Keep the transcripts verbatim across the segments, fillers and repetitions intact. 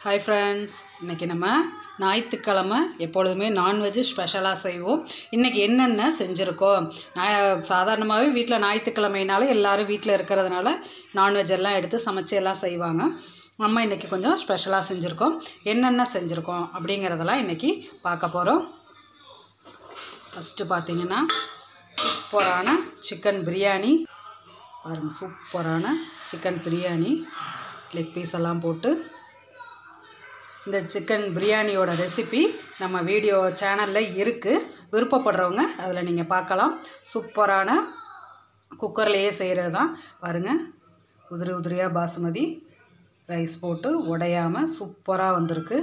Hi friends, இன்னைக்கு நம்ம ஞாயிற்றுக்கிழமை எப்பொழுதுமே நான்வெஜ் ஸ்பெஷலாக செய்வோம். இன்றைக்கி என்னென்ன செஞ்சுருக்கோம். நான் சாதாரணமாகவே வீட்டில் ஞாயிற்றுக்கிழமைனால எல்லோரும் வீட்டில் இருக்கிறதுனால நான்வெஜ் எல்லாம் எடுத்து சமைச்சு எல்லாம் செய்வாங்க. நம்ம இன்றைக்கி கொஞ்சம் ஸ்பெஷலாக செஞ்சுருக்கோம். என்னென்ன செஞ்சுருக்கோம் அப்படிங்கிறதெல்லாம் இன்றைக்கி பார்க்க போகிறோம். ஃபஸ்ட்டு பார்த்திங்கன்னா சூப்பரான சிக்கன் பிரியாணி பாருங்கள். சூப்பரான சிக்கன் பிரியாணி லெக் பீஸ் எல்லாம் போட்டு இந்த சிக்கன் பிரியாணியோட ரெசிபி நம்ம வீடியோ சேனலில் இருக்குது. விருப்பப்படுறவங்க அதில் நீங்கள் பார்க்கலாம். சூப்பரான குக்கர்லேயே செய்கிறது தான் பாருங்கள். உதிரி உதிரியாக பாசுமதி ரைஸ் போட்டு உடையாமல் சூப்பராக வந்திருக்கு.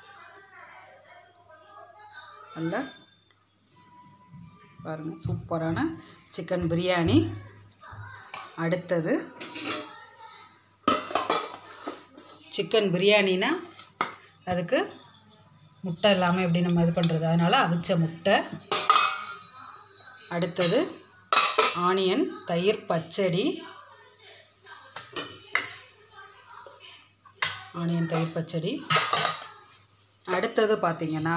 நல்ல பாருங்கள் சூப்பரான சிக்கன் பிரியாணி. அடுத்தது சிக்கன் பிரியாணினா அதுக்கு முட்டை இல்லாமல் எப்படி நம்ம இது பண்ணுறது, அதனால் அவிச்ச முட்டை. அடுத்தது ஆனியன் தயிர் பச்சடி. ஆனியன் தயிர் பச்சடி. அடுத்தது பார்த்திங்கன்னா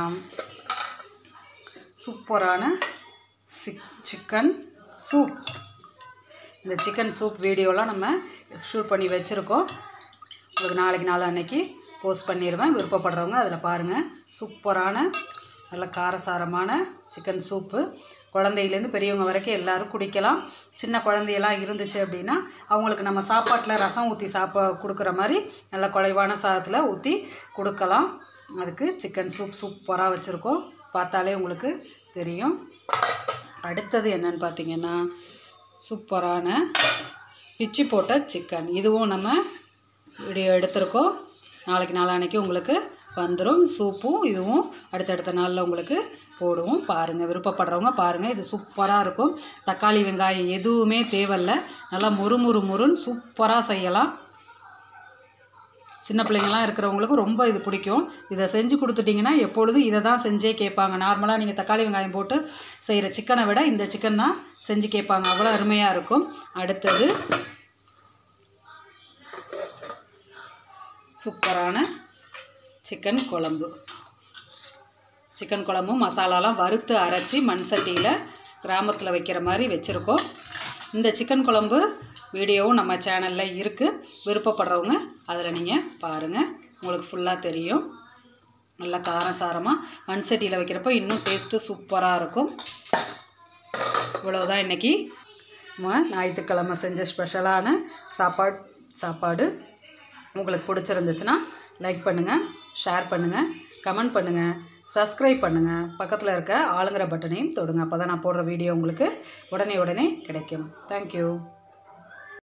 சூப்பரான சிக் சிக்கன் சூப். இந்த சிக்கன் சூப் வீடியோலாம் நம்ம ஷூட் பண்ணி வச்சுருக்கோம். உங்களுக்கு நாளைக்கு நாள் அன்னைக்கு போஸ்ட் பண்ணிடுவேன். விருப்பப்படுறவங்க அதில் பாருங்கள். சூப்பரான நல்ல காரசாரமான சிக்கன் சூப்பு. குழந்தையிலேருந்து பெரியவங்க வரைக்கும் எல்லோரும் குடிக்கலாம். சின்ன குழந்தையெல்லாம் இருந்துச்சு அப்படின்னா அவங்களுக்கு நம்ம சாப்பாட்டில் ரசம் ஊற்றி சாப்பா கொடுக்குற மாதிரி நல்ல குறைவான சாதத்தில் ஊற்றி கொடுக்கலாம். அதுக்கு சிக்கன் சூப் சூப்பராக வச்சுருக்கோம். பார்த்தாலே உங்களுக்கு தெரியும். அடுத்தது என்னன்னு பார்த்திங்கன்னா சூப்பரான பிச்சி போட்ட சிக்கன். இதுவும் நம்ம வீடியோ எடுத்திருக்கோம். நாளைக்கு நாளான்னைக்கு உங்களுக்கு வந்துடும். சூப்பும் இதுவும் அடுத்தடுத்த நாளில் உங்களுக்கு போடுவோம். பாருங்கள், விருப்பப்படுறவங்க பாருங்கள். இது சூப்பராக இருக்கும். தக்காளி வெங்காயம் எதுவுமே தேவையில்லை. நல்லா முறு முறு முறுன்னு சூப்பராக செய்யலாம். சின்ன பிள்ளைங்கள்லாம் இருக்கிறவங்களுக்கு ரொம்ப இது பிடிக்கும். இதை செஞ்சு கொடுத்துட்டிங்கன்னா எப்பொழுதும் இதை தான் செஞ்சே கேட்பாங்க. நார்மலாக நீங்கள் தக்காளி வெங்காயம் போட்டு செய்கிற சிக்கனை விட இந்த சிக்கன் தான் செஞ்சு கேட்பாங்க. அவ்வளோ அருமையாக இருக்கும். அடுத்தது சூப்பரான சிக்கன் குழம்பு. சிக்கன் குழம்பு மசாலாலாம் வறுத்து அரைச்சி மண் சட்டியில் கிராமத்தில் வைக்கிற மாதிரி வச்சுருக்கோம். இந்த சிக்கன் குழம்பு வீடியோவும் நம்ம சேனலில் இருக்குது. விருப்பப்படுறவங்க அதில் நீங்கள் பாருங்கள். உங்களுக்கு ஃபுல்லாக தெரியும். நல்லா காரம் சாரமாக மண் சட்டியில் வைக்கிறப்போ இன்னும் டேஸ்ட்டு சூப்பராக இருக்கும். இவ்வளோதான் இன்றைக்கி நம்ம ஞாயிற்றுக்கிழமை செஞ்ச ஸ்பெஷலான சாப்பாடு சாப்பாடு உங்களுக்கு பிடிச்சிருந்துச்சுன்னா லைக் பண்ணுங்கள், ஷேர் பண்ணுங்கள், கமெண்ட் பண்ணுங்கள், சப்ஸ்கிரைப் பண்ணுங்கள். பக்கத்தில் இருக்க ஆளுங்கிற பட்டனையும் தொடுங்க. அப்போ தான் நான் போடுற வீடியோ உங்களுக்கு உடனே உடனே கிடைக்கும். தேங்க்யூ.